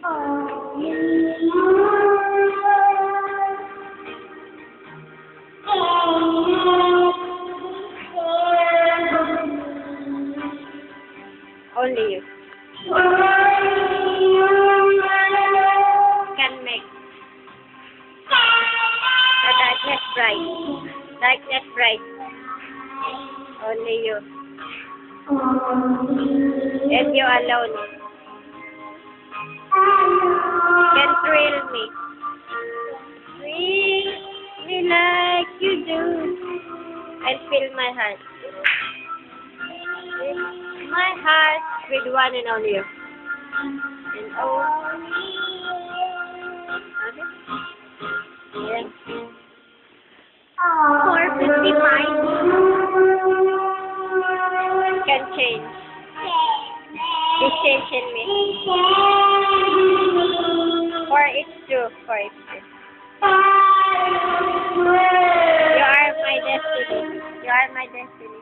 Only you can make the darkness bright. Darkness bright. Only you. And you alone can thrill me. Thrill me like you do. And fill my heart. Fill my heart with one and only you. And only yes. 4:55 can change. Decision me. For it's true. For it's true. You are my destiny. You are my destiny.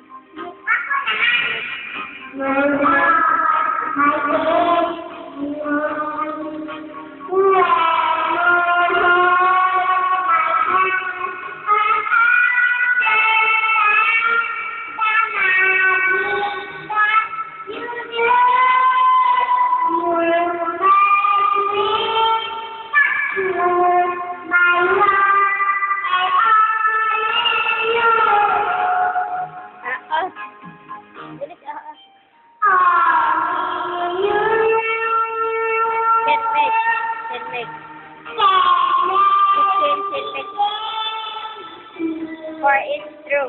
For it's true.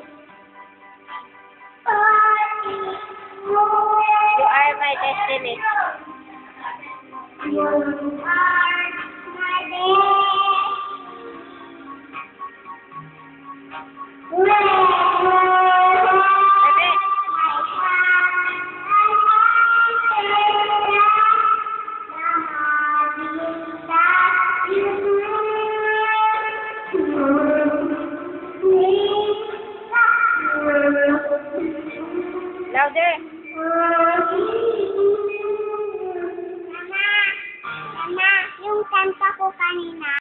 You are my destiny. You are my louder. Mama, yung kanta ko kanina.